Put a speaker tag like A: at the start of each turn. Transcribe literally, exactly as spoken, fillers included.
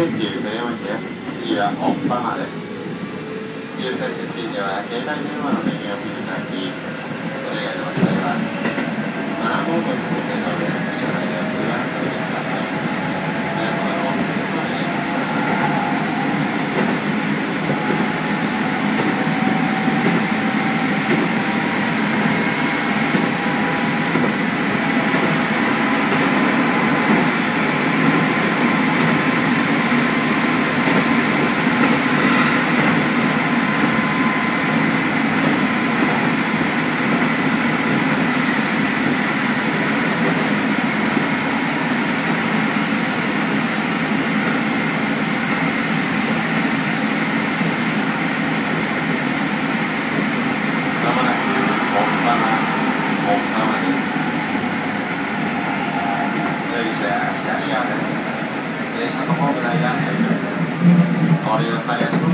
A: 設置されまして、次は奥多摩です。優先設置では携帯電話の電源を切りたき、お願い申し上げます。マナーモードに設定の上、車内では通話を取りください。皆様のお気をつけください。電車のホーム内であったり、乗り遅れ